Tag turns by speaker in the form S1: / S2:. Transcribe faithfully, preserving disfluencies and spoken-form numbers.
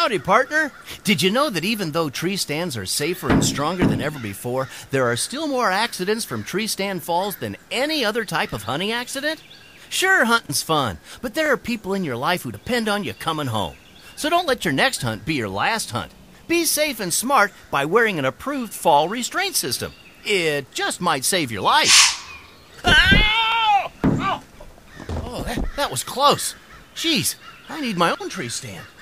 S1: Howdy, partner. Did you know that even though tree stands are safer and stronger than ever before, there are still more accidents from tree stand falls than any other type of hunting accident? Sure, hunting's fun, but there are people in your life who depend on you coming home. So don't let your next hunt be your last hunt. Be safe and smart by wearing an approved fall restraint system. It just might save your life. Ow! Oh, oh that, that was close. Jeez, I need my own tree stand.